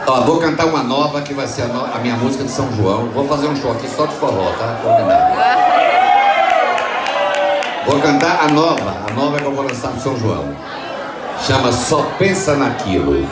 Ó, vou cantar uma nova que vai ser a minha música de São João. Vou fazer um show aqui só de forró, tá? Combinado. Vou cantar a nova que eu vou lançar no São João. Chama Só Pensa Naquilo.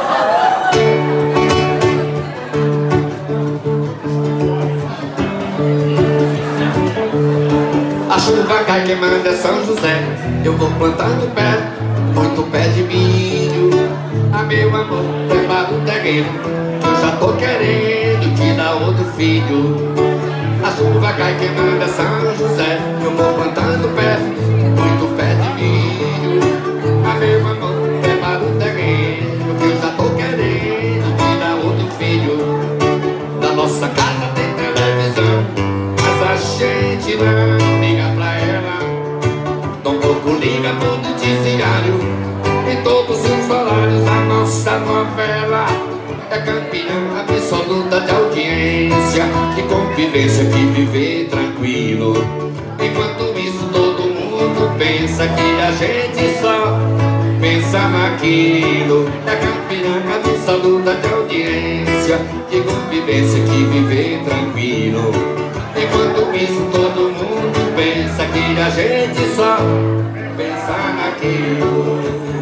A chuva cai queimando é São José. Eu vou plantando pé, muito pé de milho. Ah, meu amor, prepara o terreno, eu já tô querendo te dar outro filho. A chuva cai queimando é São José. Eu vou plantando pé, muito pé de milho. Ah, meu amor, prepara o terreno, que eu já tô querendo te dar outro filho. Na nossa casa tem televisão, mas a gente não liga pra ela. Tão pouco liga pro noticiário e todos os horários da nossa novela. É campeã absoluta de audiência, de convivência, de viver tranquilo. Enquanto isso todo mundo pensa que a gente só pensa naquilo. É campeã absoluta de audiência, de convivência, de viver tranquilo. Enquanto isso todo mundo pensa que a gente só pensa naquilo.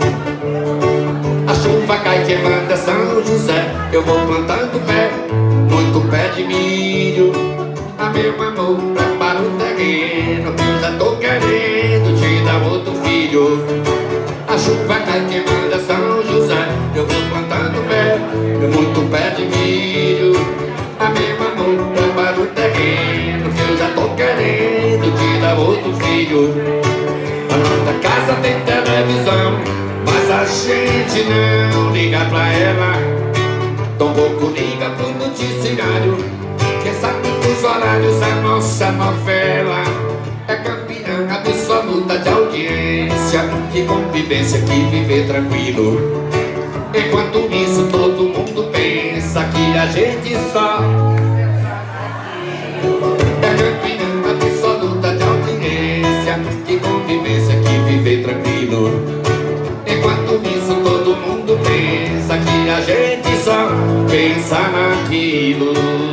A chuva cai queimando é São José. Eu vou plantando pé, muito pé de milho. Ah, meu amor, prepara o terreno, que eu já tô querendo te dar outro filho. A chuva cai queimando é São José. Eu vou plantando pé, muito pé de milho. Ah, meu amor, prepara o terreno, que eu já tô querendo te dar outro filho. A nossa casa tem televisão, mas a gente não liga pra ela. Tão pouco liga pro noticiário, que sabe dos horários da nossa novela. É campeã absoluta de audiência, de convivência, que viver tranquilo. Enquanto isso todo mundo pensa que a gente só é campeã absoluta de audiência, de convivência, que viver tranquilo. Enquanto isso todo mundo pensa que a gente só pensa naquilo.